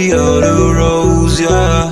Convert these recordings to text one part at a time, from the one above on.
city or the rose, yeah.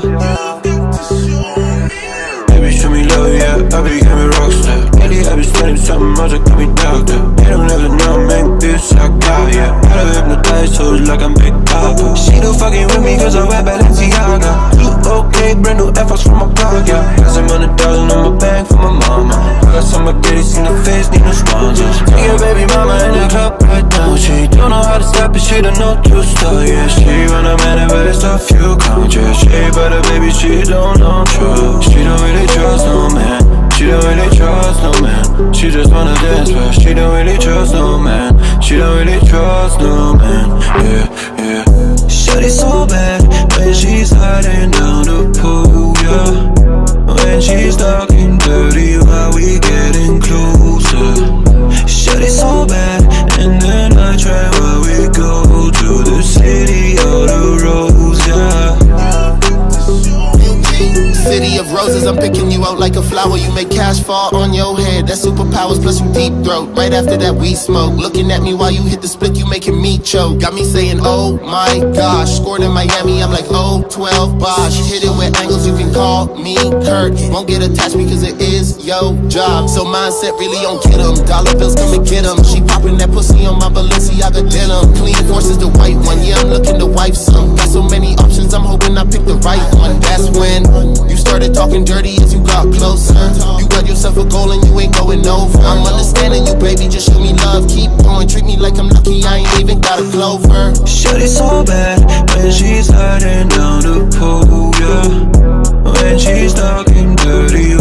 Baby, show me love, yeah, I became a rockstar. Lately I been spending something much, I call me doctor. They don't ever know, make this I got, yeah. I don't hypnotize toes like I'm Big Papa. She don't fucking with me cause I wear Balenciaga. You okay, brand new Air Force from my pocket, yeah. Got some $100,000 on my bank for my mama. I got some spaghettis in the face, need no sponsors. Take your baby mama in the club right now. She don't know how to stop it, she don't know to start, yeah. She wanna man, but it's a few conscious. She better baby, she don't know trust. She don't really trust no man. She don't really trust no man. She just wanna dance, but she don't really trust no man. She don't really trust no man, yeah, yeah. Shawty so bad when she's hiding down the pool, yeah. When she's talking dirty while we getting closer. Shawty so bad, and then I try while we go to the city or the rose, yeah. City of roses, I'm picking you out like a flower. You make cash fall on your head, that's superpowers plus you deep throat. Right after that we smoke, looking at me while you hit the split, you making me choke. Got me saying oh my gosh, scored in Miami, I'm like oh 12 Bosh. Hit it with angles, you can call me Kurt. Won't get attached because it is your job. So mindset really don't get them, dollar bills come and get them. She popping that pussy on my Balenciaga denim. Clean Force is the white one, yeah I'm looking to wife some. Got so many options, I'm hoping I pick the right one. That's when you started talking dirty as you got closer. You got yourself a goal and you ain't going over. I'm understanding you, baby, just show me love. Keep going, treat me like I'm lucky, I ain't even got a clover. Shawty so bad when she's hiding down the pool, yeah. When she's talking dirty